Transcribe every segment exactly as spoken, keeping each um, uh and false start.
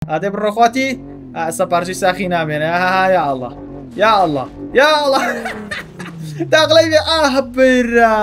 ئادێ بڕۆخواتی سەپارچی ساخی نامێنێ یا الله یا الله یا الله داغڵی بێ ئاه برا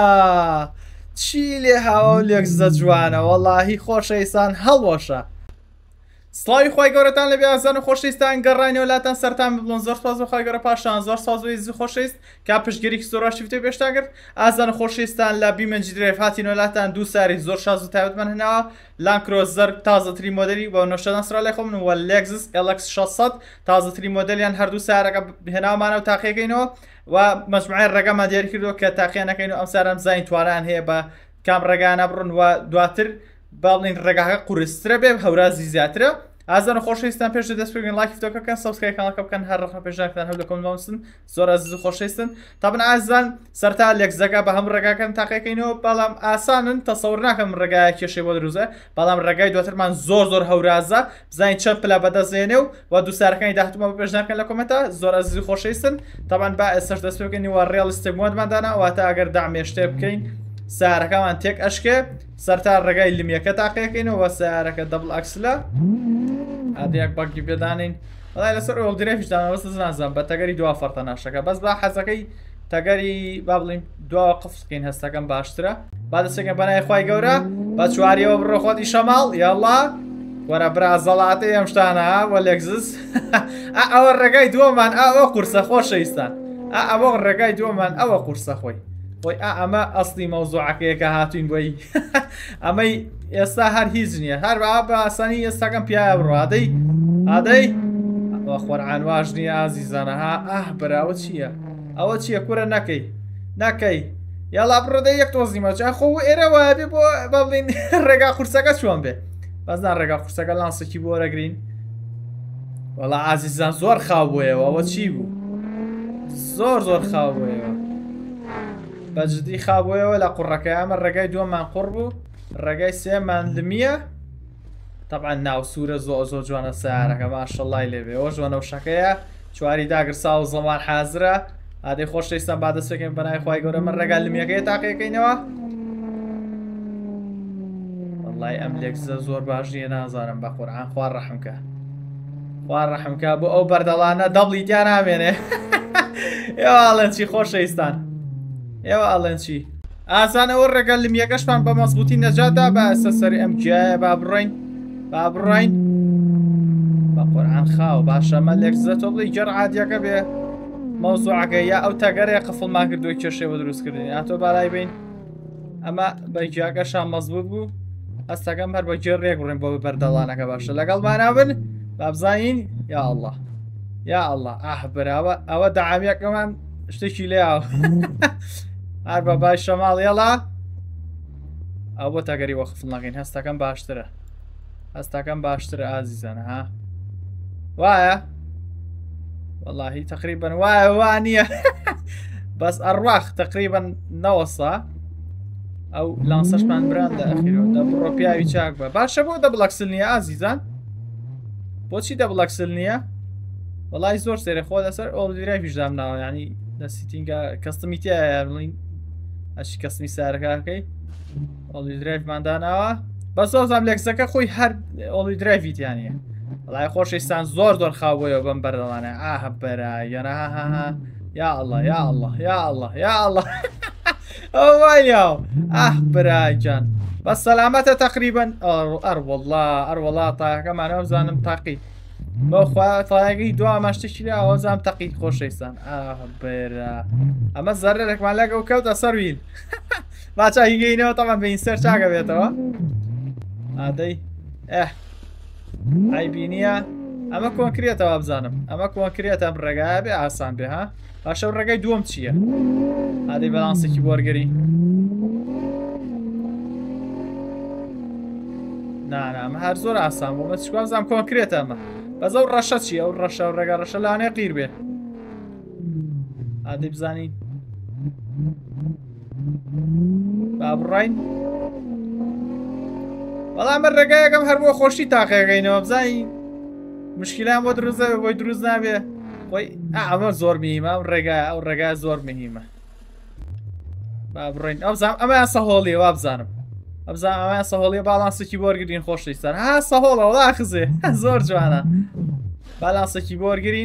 چی لێ هاوە لێکزە جوانە وەڵاهی خۆشەویستان هەڵوەشە سڵاوی خۆی گەورەتان لەبێ ئازان و خۆشەویستان گەڕاینەوە لاتان سەرتان ببڵن زۆر سپاس بۆ خۆی گەورە پاشان زۆر ساز و عیزی خۆشەویست کا پشتگیریی زۆراشتی ڤیدیۆ پێشتا کرد ئازان و خۆشەویستان لە بیمەنجی درێف هاتینەوە لاتان دوو ساری زۆر شاز و تایبەتمەند هێناوە لانکرۆزەر تازەترین مۆدەلی بۆ نۆشەدان سرا لای خۆم وە لێکزس ئێل ئەکس شەشسەد تازەترین مۆدەلیان هەردوو سارەکە هێناومانە و تاقیەکەینەوە و مەجموعەی ڕێگەمان دیاری کردەوە کە تاقییانەکەین و ئەم سارە بزانین توانان هەیە بە کام ڕێگانە بڕن و دواتر باڵین ڕێگاکە قورسترە بێ هەورازی زیاترە ئازان و خۆشەویستان پێش دەست پێگەن لایک ڤیدیۆ بکەن سابسکرایب کانەڵەکە بکەن هەر ڕقم پێشنیارتان هەوو لە کۆمنت بنووسن زۆر ئازیز و خۆشەویستن تابن ئازان سەرتا لێکزەکە بە هەموو ڕێگاکەن تاقیەکەینەوە بەڵام ئاسانن تەسەوور ناکەم ڕێگای کێشەی بۆ دروستە بەڵام ڕێگای دواترمان زۆر زۆر هەورازە بزانین چەند پلا بەدەستێنێ و و دوو سارەکانی داهاتوومە بۆ پێشنیارکەن لە کۆمنتە زۆر ئازیز و خۆشەویستن تابان با ئێستاش دەست پێ بکەین و ڕێڵیستیک مۆدماندانە واتە ئەگەر داعمێ شتێ بکەین سارەکەمان تێک ئەشکێ سەرتا ڕێگای لمیەکە تاقیەکەینەوە سارەکە دەبڵ ئەکسلە ئادەیەک باگی پێدانین وڵای لەسەر ئەوڵ درێفیشدانەوە بەس نازانم بە تەگەری دوا فەرتە ناشەکە بەس با حەزەکەی تەگەری با بڵین دواوە قفڵکەین هەستەکەم باشترە با دەستەکەم بەنای خوای گەورە بە چواریەوە بڕۆخۆتی شەماڵ یاڵڵا وەرە برا زەڵاتێ ئەم شتانە وە لێکزس ئەوە ڕێگای دووەمان ئەوە قورسە خۆشەویستان ئەوە ڕێگای دووەمان ئەوە قورسە خۆی خۆی ئەمە ئەسڵی مەوزوعەکەیەکە هاتوین بۆی ئەمەی ئێستا هەر هیچ نییە هەر بە ئاسانی ئێستاکەم پیاە بڕۆ ئادەی ئادەی ئەوە خۆرعان واژ نییە ئازیزانەها ئاه بەراوە چییە ئەوە چییە کوورە نەکەی نەکەی یاڵا بڕۆدە یەک تۆزیمە جا خۆ ئێرەوە بێ بۆ بە بڵین ڕێگا قورسەکە چۆن بێ بەزان ڕێگا قورسەکە لانسێکی بۆ وەرەگرین وەڵا ئازیزان زۆر خاو بۆیەوە ئەوە چی بوو زۆر زۆر خاو بۆیەوە بەجددی خابوویەوە لە قوڕەکە ئەمە ڕێگای دووەمان قوڕ بوو ڕێگای سێمان لمیە طبعا ناو سوورە زۆ زۆر جوانە سیارەکە ماشەڵڵای لێبێ ئەوە جوانە وشەکەیە چواری داگرسا و زەمان حازرە ئادەی خۆشەویستان با دەست پێکەین بەنای خوای گەورە من ڕێگا لمیەکەیە تاقیەکەینەوە وەڵڵای ئەم لێکزە زۆر باش نییە نازانم بە قورئان خوا ڕەحمکە خوا ڕەحمکە بۆ ئەو بەردەڵانە دەبڵی تیا نامێنێ ئێواڵێن چی خۆشەویستان ئێوە ئەڵێن چی ئازانەوە ڕێگەل لمیەکەشمان بە مەزبوطی نەجاتدا بە ئەسە سەری ئەم گیایە با بڕۆین با بڕۆین بە قورئان خاو باشەمە لێکزە تۆ بڵی گەڕ عادیەکە بێ مەوزوعەکە یا ئەو تەگەرەیە قفڵمان کردووە کێشەوە دروستکردنی ئاتۆ بالای بین ئەمە بە گیاکەشان مەزبوط بوو ئەستەکەم هەر بە گێڕ ڕێک بڕین بۆ بەردەڵانەکە باشە لەگەڵمانە بن با بزانین یا ئەڵڵا یا ئەڵڵا ئاه براوە ئەوە دەعامیەکەمان شتێکی لێاوە هەر بە بای شەماڵ یەڵا ئەو بۆ تاگەری وە خفڵ ناکەین هەستەکەم باشترە هەستەکەم باشترە ئازیزانە ها وایە وەڵاهی تەقریبەن وایە وا نییە بەس ئەڕواخ تەقریبەن نەوەسا ئەو لانسەشمان بران لە ئەخیرەوە دەبڕۆ پیاوی چاک بە باشە بۆ دەبڵەکسل نییە ئازیزان بۆچی دەبڵەکسل نییە وەڵای زۆر سێرە خۆ لەسەر ئۆڵدیرای ژدام ناوە ینی لە سیتینگە کەستمیتیە بڵین ئەشی کەسمی سارەکەکەی ئۆڵی درایڤمانداناوە بە زۆزام لێکزەکە خۆی هەر ئۆڵی درایڤیتیانە وەڵای خۆشەویستان زۆر زۆر خاوبۆیەوە بەم بەردەڵانە ئاهە بەرایەنە هاها یا ئەڵڵا یا ئەڵڵا یا ئەڵڵا یا ئەڵڵا ئەو وایاو ئاه برایجان بە سەلامەتە تەقریبەن ئەروەڵڵا ئەروەڵا تاقەکەمانەوە بزانم تاقی بەخوا تاقی دو ئاماشتێکی لە ئەوەزانم تەقی خۆشەویستان ئاه بەرا ئەمە زەرێکمان لەگە و کەوتە سەروین باچا هیگەینەوە تەمان بەین سەر چاکە بێتەوە ئادەی ئێ ئایبینیە ئەمە کۆنکرێتەوە بزانم ئەمە کۆنکرێتە ئەم ڕێگایە بێ ئاسان بێ ها باشە و ڕێگای دووەم چییە ئادەی بەلانسێکی وەرگری نانامە هەر زۆر ئاسان بوو بەچکوە بزانم کۆنکرێتە ئەمە بەزە و ڕەشە چییە و ڕەشە و ڕێگا ڕەشە لانێ قیر بێ ئادەی بزانین با بڕین بەڵام من ڕێگایەکەم هەر بۆ خۆشی تاقیەکەینەوە بزانین مشکلان بۆ دروستە بۆی دروست نابێ خۆی ئەمە زۆر مهمە ئەم ڕێگای ئەو ڕێگای زۆر مهمە با بڕین ئەو بزانم ئەمە یاسە هۆڵیە وا بزانم ئەبزان ئەویان سەهۆڵیە باڵانسێکی بۆرگرین خۆشەویستان. ها سەهۆڵە وڵا خزێ زۆر جوانە باڵانسێکی بۆرگرین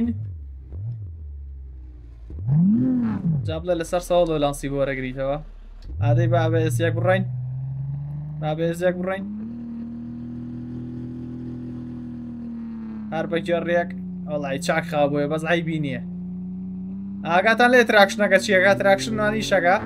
جا بڵێ لەسەر سەهۆڵ و لانسی بۆرەگریتەوە. ئادەی با بە ئێسیەک بڕین با بە ئێزیەک بڕین هەر بە گێڕێک وەڵای چاک خابووە بەس عیبی نییە. ئاگاتان لێ تراکشنەکە چیەکە تراکشنوانی شەکە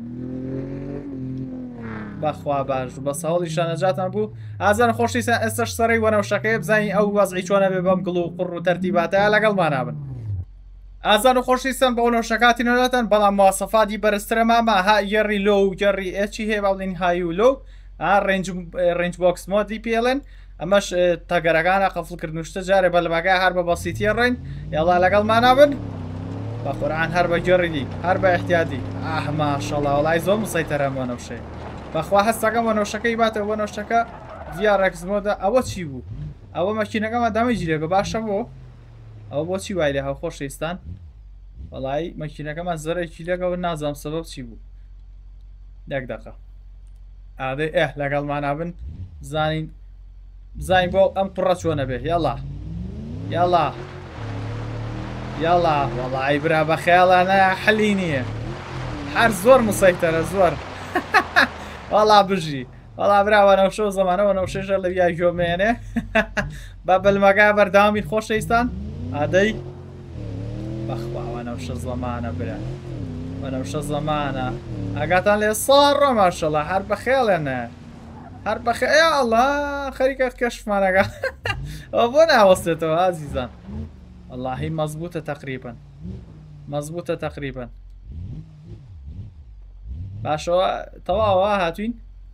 بەخوا باش بە سەهۆڵی شانەجاتان بوو. ئازان خۆشیسان ئێستش سەرەی وەنەوشەکەی بزانین ئەو وەزعی چۆنە بێ بەم گڵ و قڕ و تەرتیباتەیە لەگەڵمان نابن. ئازان و خۆشیسان بە وەنەوشەکاتی نەداتەن بەڵام مواصفاتی بەرزترە ماما ها گێڕی لۆ و گێڕی ئێچی هەیە باڵین های و لۆ ڕێنج بۆکس مۆدی پێڵێن ئەمەش تەگەرەکانە قەفڵکردنوشتە جارێ بە لەماگای هەر بە بەسیتیە ڕێن یاڵا لەگەڵمان نابن بە قورعان هەر بە گێڕیدی هەر بە احتیاتی ئاح ماشەڵڵا وەڵای زۆر مسەیتەرە وەنەوشەی بەخوا هەستەکەم وەنەوشەکەی باتە وەنەوشەکە ڤی ئار ئێکس مۆدە ئەوە چی بوو؟ ئەوە مەکینەکەمە دامەجی لێگە باشە بۆ ئەوە بۆچی وای لێ هاو خۆشەویستان وەڵای مەکینەکەمان زەرێکی لێگەوە نازانم سەبەب چی بوو. یەک دەقە ئادەی ئێ لەگەڵمان نابن زانین بزانین بۆ ئەم پڕە چۆنە بێ یاڵا یاڵا یاڵا وەڵای برا بە خەیاڵانە حەلی نییە هەر زۆر مسەیتەرە زۆر وەڵا بژی وەڵا برا وەنەوشە و زەمانە وەنەوشەشە لە ویای ژۆمێنێ بە بەلمەگا بەرداوامی خۆشەویستان ئادەی بەخوا وەنەوشە زەمانە برا وەنەوشە زەمانە ئاگاتان لێ ساڕە ماشەڵڵا هەر بە خێڵێنە هەر بەخێ ئەڵڵا خەریکە کەشمانەکە ئەو بۆ ناوەستێتەوە ئازیزان واللهی مەزبوطە تقریبا مەزبوطە تقریبا باشەوە تەواوە هاتوین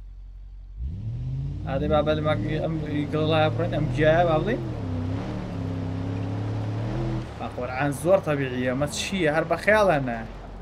ئادەی با بەلمەکی ئەم گڵایە بڕین ئەم گیایە با بڵین بەقورعان زۆر تەبیعیە ئەمە چییە هەر بە خەیاڵانە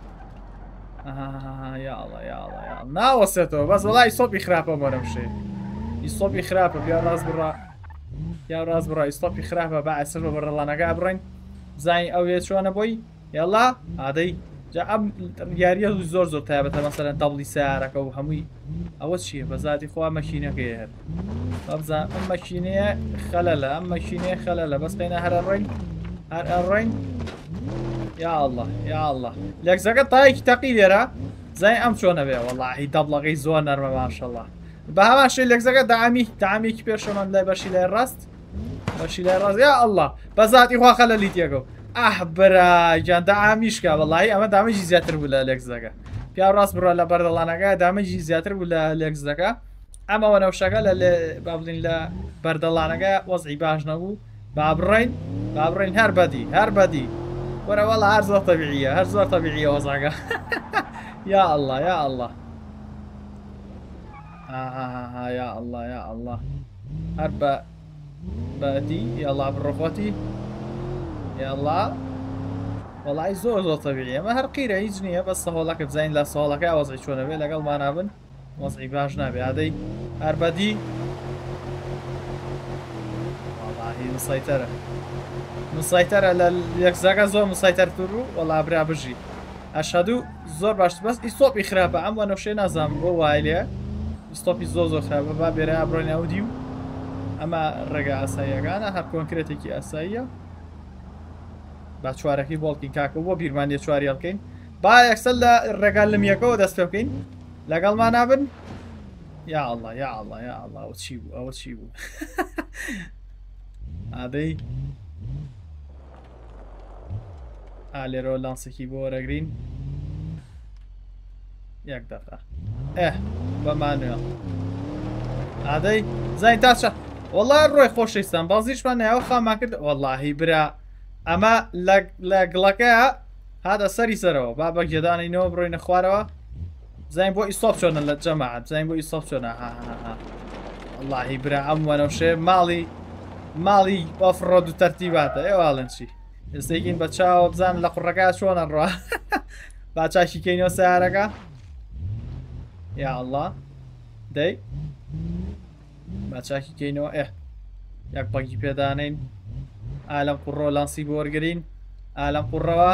یاڵە یاڵە یاڵ ناوەستێتەوە بەس وەڵای ئیسۆپی خراپە بەرەمشێ ئیسۆپی خراپە بیا ڕاست بڕە یا ڕاست بڕە ئیسۆپی خراپە با ئەسەر بە بەرەڵانەکە بڕین بزانین ئەوێ چۆنە بۆی یاڵا ئادەی جا ئەم یاریە زۆر زۆر تایبەتە مەسەلەن دەبڵی سیارەکە و هەمووی ئەوە چییە بە ذاتی خوا مەکینەکەی هەر بەبزان ئەم مەکینەیە خەلەلە ئەم مەکینەیە خەلەلە بەس بینە هەر ئەڕۆین هەر ئەڕۆین یا الله یا الله لەگزەکە تایەکی تەقی لێرە زای ئەم چۆنە بێ وەڵاهی دەبڵەکەی زۆر نەرمە ماشەڵڵا بە هەمان شێ لەگزەکە دامی دامێکی پێشەمان لای بەشی لای ڕاست بەشی لای ڕاست یا الله بە ذاتی خوا خەلەلی تێگەو ئاح برا گیان دامیشکە وەڵاهی ئەمە دامەجی زیاتر بوو لە لەگزەکە پیا ڕاست بڕە لە بەردەڵانەکە دامەجی زیاتر بوو لە لەگزەکە ئەمە وەنەوشەکە لە با بڵین لە بەردەڵانەکە وەزعی باش نەبوو با بڕین با بڕین هەر بەدی هەر بەدی وەرە وەڵا هەر زۆر تەبیعیە هەر زۆر تەبیعیە وەزعەکە یا الله یا الله یا الله یا الله هەر بە بەدی یاڵا بڕۆخۆتی یاڵا وەڵای زۆر زۆر تەبیعیە ئەمە هەر قیرە هیچ نییە بەس سەهۆڵەکە بزانین لە سەهۆڵەکە وەزعی چۆنە بێ لەگەڵمان نابن وەزعی باش نابێ ئادەی هەر بەدی وەڵاهی مسەیتەرە مسایتەرە لە یەکزەکە زۆر مسایتەرتر و وەڵا برا بژی ئەشهەدوو زۆر باش بەس ئیسۆپی خراپە ئەم وەنەوشەی نازانم بۆ وای لێ ئیسۆپی زۆر زۆر خراپە با بێرە بڕۆین ئەودی و ئەمە ڕێگە ئاساییەکانە هەر کۆنکرێتێکی ئاساییە با چوارەکەی بۆڵکین کاکە بۆ بیرمانیە چواریە بکەین با یەکسەر لە ڕێگا لەمیەکەەوە دەست پێ بکەین لەگەڵمان نابن یا الله یا الله یا الله ئەوە چی بوو ئەوە چی بوو ئادەی ئالێرەوە لانسێکی بۆ وەرەگرین یەک دەقە ئێ بەمانوێ ئادەی زانین تاچە وەڵای ڕۆی خۆشەویستان بازیشمان نایەوە خامان کرد وەڵاهی برا ئەمە لە گڵەکەیە هاتە سەری سەرەوە با بە گێدانینەوە بڕۆینە خوارەوە بزانین بۆ ئیسۆپ چۆنە لە جەماعەت بزانین بۆ ئیسۆپ چۆنە وەڵاهی برا ئەم وەنەوشێ ماڵی ماڵی ئۆفڕۆد و تەرتیباتە ئێواڵەن چی ئێستێکین بە چاوە بزان لە قوڕەکە چۆنە ڕوا با چاکی کەینەوە سیارەکە یا الله دەی با چاکی کەینەوە ئێ یەک پەنگی پێدانین ئالەم قوڕۆ لانسی بۆ وەرگرین ئالەم قوڕەوە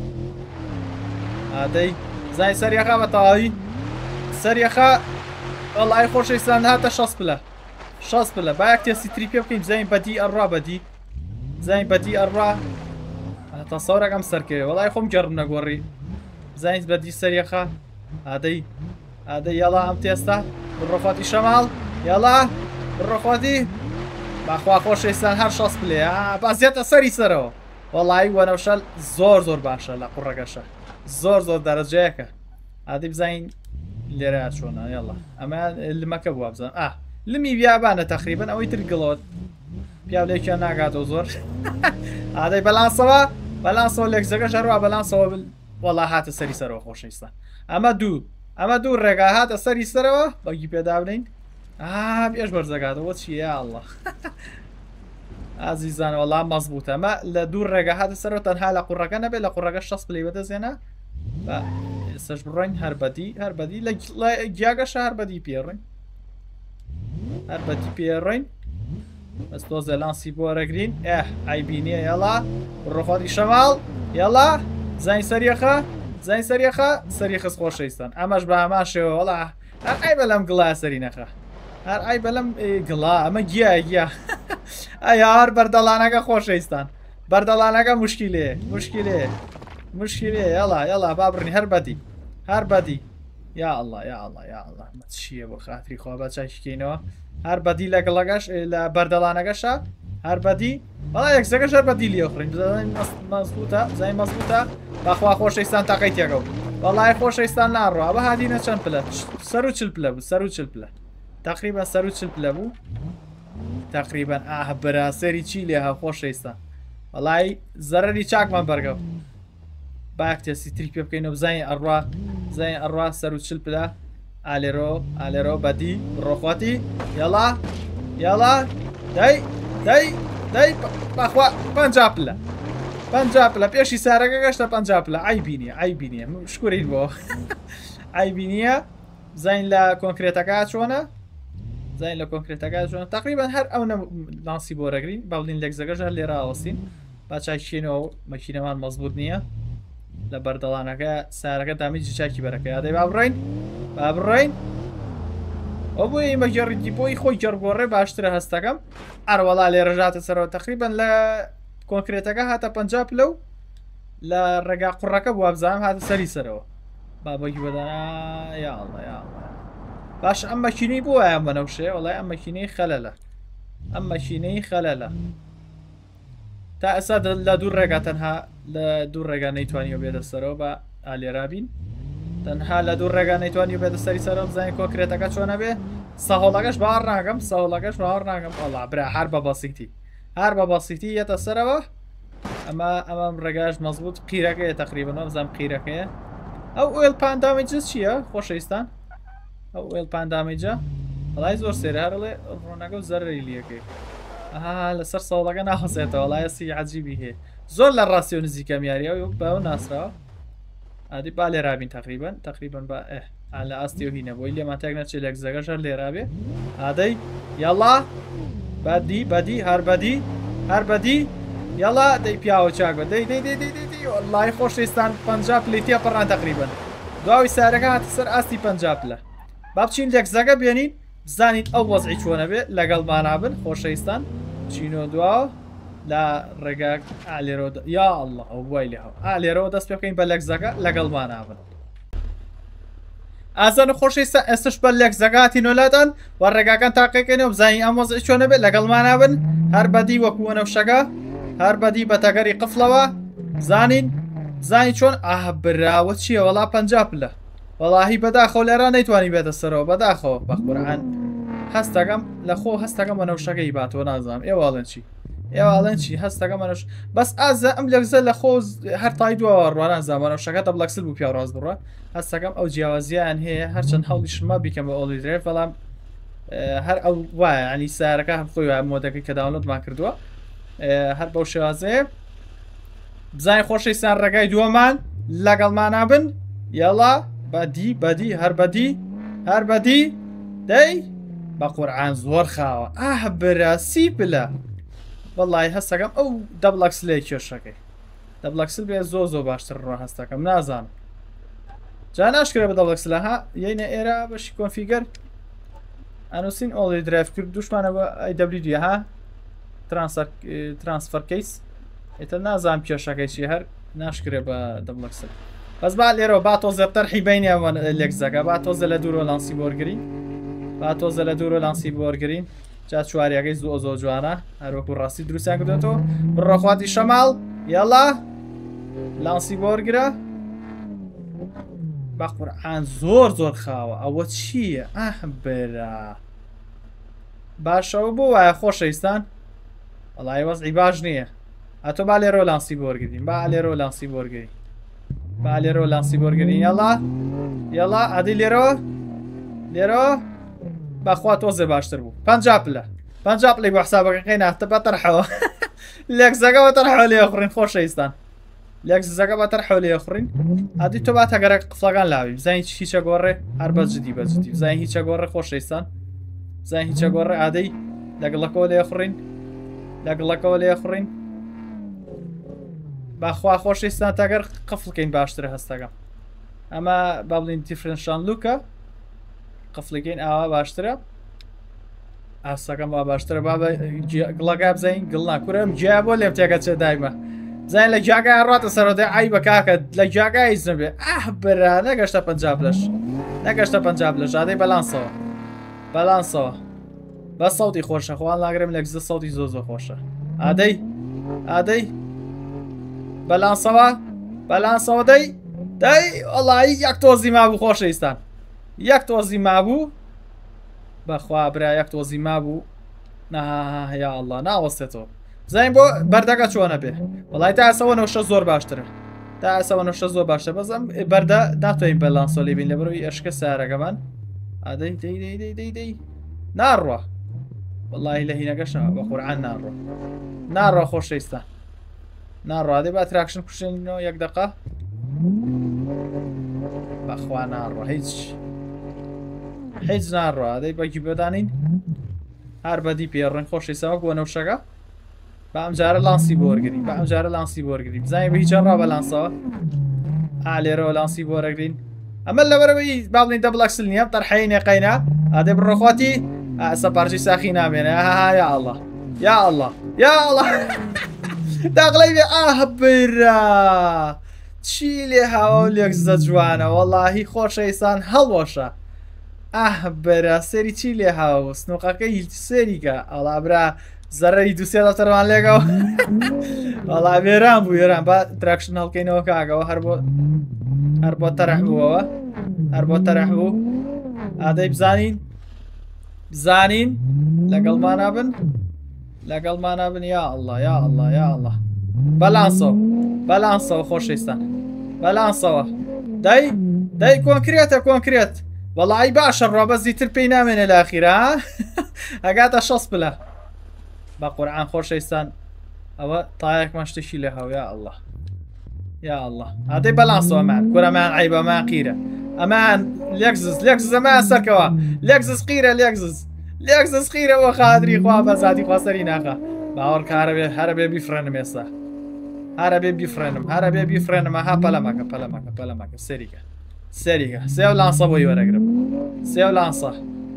ئادەی زای سەریەخە بە تەواوی سەریەخە والله خۆشەویستان هاتە شەست پلە شەست پلە با یەک تێستی تری پێ بکەین بزانین بەدی ئەڕوا بەدی بزانین بەدی ئەڕوا تەسەورەکەم سەرکەوێ وەڵای خۆم گەڕم نەگۆڕی بزانین بەدی سەریەخە ئادەی ئادەی یاڵا ئەم تێستا بڕۆخواتی شەماڵ یاڵا بڕۆخواتی باخوا خۆشەویستان هەر شەست پلێ بازیێتە سەری سەرەوە وەڵی وەنەوشە زۆر زۆر باشە لە قوڕەکەشە زۆر زۆر دەرەجەیەکە ئادی بزانین لێرە چۆنە یاڵا ئەمە لمەکە بووە بزان ئا لمی بیابانە تەقریبن ئەوەی تر گڵۆت پیاولێکیان ناگاتەوە زۆر ئادەی بەلانسەوە بەلانسەوە لێکزەکەش هەروە بەلانسەوە وەڵا هاتە سەری سەرەوە خۆشەویستان ئەمە دوو ئەمە دوو ڕێگا هاتە سەری سەرەوە بەگی پێدا بنین ئا پێش بەرزەکاتەوە چیە ئەڵڵا ئازیزان وەڵا مەزبووتە ئەمە لە دوو ڕێگە هاتە سەرەوە تەنها لە قوڕەکە نەبێت لە قوڕەکە شەست پلەی بەدەزێنە سەش بڕۆین هەر بەدی هەر بەدی لە گیاگەشە هەر بەدی پێڕۆین هەر بەدی پێڕۆین بەس تۆزە لانسی بۆ وەرەگرین ئێ ئایبینیە یاڵا ڕۆخواتی شەماڵ یاڵا زانین سەریەخە زانین سەریەخە سەریخست خۆشەویستان ئەمەش بە هەمان شێوە وەڵا هەر ئای بەلەم گڵا سەری نەخە هەر ئای بەلەم گڵا ئەمە گیای گیا ئەیا هەر بەردەڵانەکە خۆشەویستان بەردەڵانەکە موشکیلێ مشکلێ مشکلێ یاڵا یاڵا با بڕنی هەر بەدی هەر بەدی یا الله یا الله یا الله چییە بۆ خاتری خوا بە چاکیکەینەوە هەر بەدی لە گڵەکەش لە بەردەڵانەکەشە هەر بەدی بەڵا یەکسەکەش هەر بەدی لێخڕین مەزبوتە زای مەزبوتە بەخوا خۆشەویستان تاقەی تێگەوت وەڵای خۆشەویستان ناڕۆ بە هادینە چەند پلە سەر و چل پلە بوو سەر و چل پلە تقریبا سەر و چل پلە بوو تقریبا ئاه بەراسەری چی لێ هەو خۆشەویستان وەڵای زەرەری چاکمان بەرگەوت باک تێستی تری پێ بکەینەوە بزانین ئەڕوا بزانین ئەڕوا سەر و چل پلە ئالێرۆ ئالێرۆ بەدی ڕۆخواتی یاڵا یاڵا دەی دەی دەی بەخوا پەنجا پلە پەنجا پلە پێشی سارەکە گەشتە پەنجا پلە ئایبینیە ئایبینیە شکورین بۆ ئایبینیە بزانین لە کۆنکرێتەکە چۆنە زین لە کۆنکرێتەکە چۆنە تقریبا هەر ئەو لانسی بۆ وەرەگرین باڵین لێکزەکەش هەر لێرە ئاوەستین با چاکیێنەوە مەکینەمان مەزبوط نییە لە بەردەڵانەکە سارەکە دامیجی چاکی بەرەکە یادەی با بڕۆین با بڕۆین ئەو بۆی مەگەڕیتی بۆی خۆی گەڕگۆڕێ باشترە هەستەکەم ئەروەڵا لێرەژاتە سەرەوە تقریبن لە کۆنکرێتەکە هاتە پەنجا پلە و لە ڕێگا قوڕەکە بووە بزانم هاتە سەری سەرەوە بابەکی بەدانا یا الله یا الله باش ئەم مەکینەی بۆ وایە بەنەوشێ وەڵای ئەم مەکینەی خەلەلە ئەم مەکینەی خەلەلە تا ئێستا لە دوو ڕێگا تەنها لە دوو ڕێگا نەیتوانیەوە بێتە سەرەوە بە ئالێرابین تەنها لە دوو ڕێگا نەیتوانی بێتە سەری سەرەوە بزانین کۆنکرێتەکە چۆنە بێ سەهۆڵەکەش باوەڕ ناکەم سەهۆڵەکەش باوەڕ ناکەم وەڵا برا هەر بە بەسیتی هەر بە بەسیتی یەتە سەرەوە ئەمە ئەمەم ڕێگاش مەزبوط قیرەکەیە تقریبنەوە بزانم قیرەکەیە ئەو ئوێل پاندامێجز چییە خۆشەویستان ئەو ئوێل پاندامێجە وەڵای زۆر سێرە هەرڵێ ڕۆنەکە و زەرری لیەکەی ئەها لەسەر سەوڵەکە ناخەسێتەوە وەڵایەسی عەجیبی هەیە زۆر لە ڕاستی و نزیکە میاریە و بەو ناسراوە ئادی با لێرابین تقریبا تقریبا بە ئێ لە ئاستی و هینە بۆی لێمان تێک نەچێت لێکزەکەش هەر لێرابێ ئادەی یاڵا بەدی بەدی هەر بەدی هەر بەدی یاڵا دەی پیاوە چاکە دەی دەی دەی دەی دەی وەڵای خۆشەویستان پەنجا پلەی تێ پەڕان تقریبا دواوی سارەکە هاتە سەر ئاستی پەنجا پلە با بچین لێکزەکە بێنین بزانین ئەو وەزعی چۆنە بێ لەگەڵمانابن خۆشەویستان چینۆ دواوە لا ڕێگا ئالێرۆ یا الله ئەو وای لێەوە ئالێرەوە دەست پێ بکەین بە لەکزەکە لەگەڵمانابن ئازان خۆشەویستە ئێستش بە لەکزەکاتی نۆلاتان و ڕێگاکان تاقیکەنەوە بزانین ئەم وەزعی چۆنە بێت لەگەڵمانابن هەر بەدی وەکو وەنەوشەکە هەر بەدی بە تەگەری قفڵەوە زانین زانی چۆن ئاه براوە چییە وەڵا پەنجا پلە وەڵاهی بەداخەو لێرە نەیتوانی بێتە سەرەوە بەداخەوە بە قورئان هەستەکەم لە خۆ هەستەکەم وەنەوشەکەی باتەوە نازانم ئێواڵەن چی ئێواڵەن چی هەستەکەم وەنەوش بەس ئازە ئەم لەگزە لە خۆ هەر تای دووە ڕوانان زانوەنەوشەکە دەبڵەکسل بوو پیاو ڕاست بڕە هەستەکەم ئەو جیاوازیان هەیە هەرچەند هەڵی شما بیکەم بە ئۆڵی درێ بەڵام هەر ئەو وایە ینی سارەکە هەم خۆی وایە مۆدەکەی کە داونلۆدمان کردووە هەر بەو شێوازەیە بزانین خۆشەویستان ڕێگای دووەمان لەگەڵمانابن یاڵا بەدی بەدی هەر بەدی هەر بەدی دەی بە قورئان زۆر خاوە ئاه برا سی پلە وەڵای هەستەکەم ئەو دەبڵەکس لێ کێشەکەی دەبڵەکسل بێ زۆر زۆر باشتر ڕۆ هەستەکەم نازانم جا ناشکرێ بە دەبڵەکسلە ها یەینە ئێرە بەشی کۆنفیگەر ئەنووسین ئۆڵی درایڤ کرد دوشمانە بە ئەی دەبلی دوێ ها ترانسفەر کەیس ئێتە نازانم کێشەکەی چی هەر ناشکرێ بە دەبڵەکسەر بەس با لێرەوە با تۆزە تەرحی بینیەوە لێکزەکە با تۆزە لە دوورۆ لانسی بۆرگری با تۆزە لە دوورۆ لانسی بۆرگرین جا چواریەکەی زۆ زۆ جوانە هەروەکو ڕاستی دروستیان کردێتەوە بڕۆخواتی شەماڵ یاڵا لانسی بۆرگرە با قورعان زۆر زۆر خاوە ئەوە چییە؟ ئەح برا باشەوە بۆ وایە خۆشەویستان وەڵای وەزعی باش نییە ئەتۆ با لێرۆ لانسی بۆرگرین با لێرۆ لانسی بۆرگری با لێرۆ لانسی بۆرگرین یاڵا یاڵا ئەدی لێرەوە لێرەوە بەخوا تۆزێ باشتر بوو پەنجا پلە پەنجا پلەی بۆ حسابەکەی ناتە بە تەرحەوە لێکزەکە بە تەرحەوە لێ خوڕین خۆشەویستان لێکزەکە بە تەرحەوە لێ خوڕین ئەدی تۆ با تەگەرە قفڵەکان لاوی بزانین هیچە گۆڕێ هەر بەجددی بەجددی بزانین هیچە گۆڕێ خۆشەویستان بزانین هیچە گۆڕێ ئادەی لەگەڵەکەەوە لێ خوڕین لەگەڵەکەەوە لێ خوڕین باخوا خۆشەویستان تەگەر قفڵکەین باشترە هەستەکە ئەمە با بڵین دیفرەنشان لوکە قفڵەکەین ئاوا باشترە ئاسەکەم وا باشترە با گڵەکە بزین گڵ ناکورم جیا بۆ لێم تێکە چێ دایمە زین لە جاگای ڕاتە سەرۆدەی ئای بە کاکە لە جاگای نەبێ ئەح برا نەگەشتە پەنجاب لەش نەگەشتە پەنجاب لە ژادەی بەلانسەوە بەلانسەوە بە سەوتی خۆشە خوان لاگرم لە گزە سەوتی زۆ زۆ خۆشە ئادەی ئادەی بەلانسەوە بەلانسەوە دەی دەی وەڵایی یەک تۆزی مابوو خۆشەویستان یەک تۆزی مابوو بەخوا برا یەک تۆزی مابوو نەهاهەیە ئەڵڵا ناوەستێتەوە زین بۆ بەردەکە چۆنە بێ وەڵای تا ئەسەوە نەوشە زۆر باشترە تا ئەسەوە نەوشە زۆر باشتر بەزەم بەردە ناتوانین بەلانسۆ لێ بین لە بەرەوەی ئەشکە سارەکەمان ئادەی دەی دەی دەی دەی دەی ناڕوە وەڵی لە هینەکەشەوە بە قورعان ناڕوە ناڕوە خۆشەویستان ناڕوە دەی با تراکشن کوشێنەوە یەک دەقە بەخوا ناڕوە هیچ هیچ ناڕوە دەی بەکی بەدانین هەر بەدی پێڕێن خۆشەویستەوە بۆ نەوشەکە بە ئەمجارە لانسی بۆرگرین بە ئەمجارە لانسی بۆرگرین بزانین بە هیچ ڕا بە لانسەوە ئا لێرەوە لانسی بۆرەگرین ئەمە لەبەرەوەی با بڵین دەبڵەکسل نییە تەرحەینێ قەینە ئادەی بڕۆخواتی ئەسە پارچی ساخی نامێنێ هاها یا ئەڵڵا یا ئەڵڵا یا ئەڵڵا داغڵی بێ ئاه برا چی لێ هاوە لێک زە جوانە وەڵاهی خۆشەویستان هەڵوەشە ئاه برا سەری چی لێ هاوە سنووقەکەی هیچ سێریکە ئەڵا برا زەرەری دووسێ دەفتەرمان لێگەوە وەڵا وێران بوو وێران با تراکشن هەڵکەینەوە کاگەوە هەر بۆ هەر بۆ تەرەح بووەوە هەر بۆ تەرەح بوو ئادەی بزانین بزانین لەگەڵمانە بن لەگەڵمانە بن یا ئەڵڵا یا ئەڵڵا یا ئەڵڵا بەلانسەوە بەلانسەوە خۆشەویستان بەلانسەوە دەی دەی کۆنکرێتە کۆنکرێت وەڵی باشە ڕۆبەزی تر پێی نامێنێ لە ئاخیرا ئەگاتە شەست پلە بە قورعان خۆشەویستان ئەوە تایەکمان شتێکی لێ هاو یا ئەڵڵا یا ئەڵڵا ئادەی بەلانسەوەمان کورەمان عیبەمان قیرە ئەمان لێکزز لێکزز ئەمان سەرکەوە لێکزز قیرە لێکزز لێکزز قیرەوە خادری خوا بەزادی خوا سەری ناخە باوەڕکە هەرەبێ هەرەبێ بیفرێنم ئێستا هەرەبێ بیفرێنم هەرەبێ بیفرێنمە ها پەلەمەکە پەلەمەکە پەلەمەکە سەریکە سەریکە سێو لانسە بۆی وەرەگرم سێو لانسە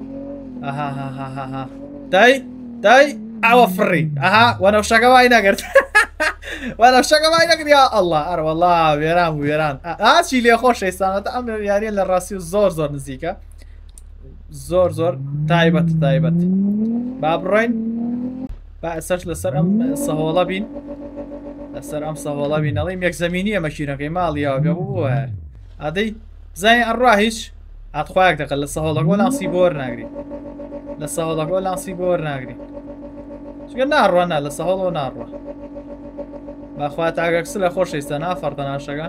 ئەهاهاهاها دەی دەی ئەوە فڕی ئەها وەنەوشەکە وای نەگرت وەنەوشەکە وای نەگرت یا ئەڵڵا ئەرە وەڵا وێران بوو وێران ئاچی لێ خۆشەویستانەتە ئەم یاریە لە ڕاستی و زۆر زۆر نزیکە زۆر زۆر تایبەت تایبەت با بڕۆین با ئەسەرش لەسەر ئەم سەهۆڵە بین لەسەر ئەم سەهۆڵە بین ئەڵێم یەک زەمینیە مەکینەکەی ماڵیاوە بێ بوو وایە ئادەی بزانین ئەڕوا هیچ ئاتخوایەک دەقل لە سەهۆڵەکە لانسی بۆ وەرناگرین لە سەهۆڵەکە لانسی بۆ وەرناگرین چگە ناڕوە نا لە سەهۆڵەوە ناڕوە باخوا تاگەکس لە خۆشەویستە نافەڕدە ناشەکە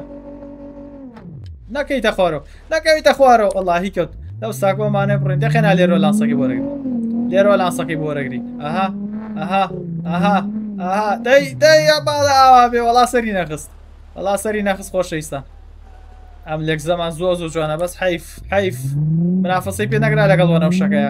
نەکەیتە خوارەوە نەکەویتە خوارەوە وەڵاهی کەوت لەو ساکۆمانێ بڕین دەخێنا لێرۆ لانسەکەی بۆرەگرین لێرۆ لانسەکەی بۆرەگرین ئەها ئەها ئەها ئەها دەی دەی باڵە ئاوا بێ وەڵا سەری نەخست وەڵا سەری نەخست خۆشەویستان ئەم لێک زەمان زۆ زۆر جوانە بەس حیف حیف منافەسەی پێ نەگرا لەگەڵ وەنەوشەکەیە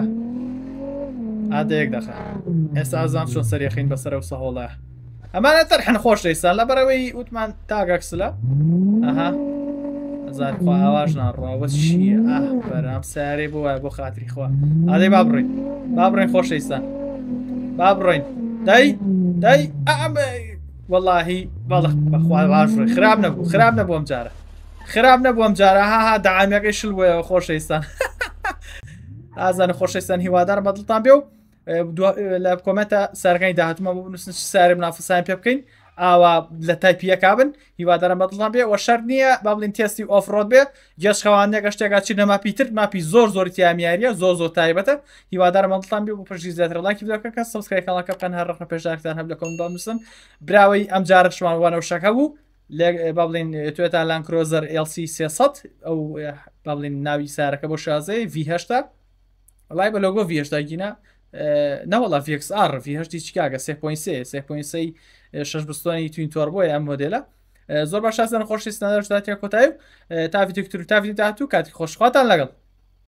ئادەیەک دەخە ئێستا ئازان چۆن سەریەخین بەسەرە و سەهۆڵە ئەمانە تەرحن خۆشەویستان لەبەرەوەی وتمان تاگەکسلە ئەها زار خوا ئاواژ ناڕەوە چییە؟ ئاه بەرام سارێ بۆ وایە بۆ خاتری خوا ئادەی با بڕۆین با بڕۆین خۆشەویستان با بڕۆین دای دای وەڵاهی بەڵێ بەخوا باش بڕۆی خراب نەبوو خراب نەبوو ئەم جارە خراب نەبوو ئەم جارە هاها دەعامەکەی شل بۆیەوە خۆشەویستان ئازانە خۆشەویستان هیوادارم بەدڵتان بێ و لە کۆمەنتە سەرەکانی داهاتوومە بۆ بنووسن چ سارێ منافسان پێ بکەین ئاوا لە تایپیە کابن هیوادارم بەدڵتان بێ وە شەرت نییە با بڵین تێستی ئۆفرۆد بێ گەشتخەوانێکە شتێکا چی نەماپی تر ماپی زۆر زۆری تیامیاریە زۆر زۆر تایبەتە هیوادارم بەدڵتان بێ بۆ پشتی زیاتر لایکی ڤیدیۆکە سەبسکرایب کاناڵەکە بکەن هەر ڕقمە پێشدارتان هەب لە کۆمنت بنووسن براوەی ئەم جارە شمان وانە وشەکە بوو با بڵین توێتە لان کرۆزەر ئێل سی سێسەد ئەو با بڵین ناوی سارەکە بۆ شازەیە ڤی هەشتا وڵای بە لۆگۆ ڤی هەشتا گینە نەوەڵا ڤی ئێکس ئار ڤی هەشتی چیکاگە سێ پۆینت سێ سێ پۆینت سێ شەش بستۆنی توین تۆر بۆیە ئەم مۆدێلە زۆر باش ئازانە خۆشەویستان دەشتاتیا کۆتایی و تا ڤیدیۆ کتتر تا ڤیدیۆ داهاتوو کاتی خۆشخواتان لەگەڵ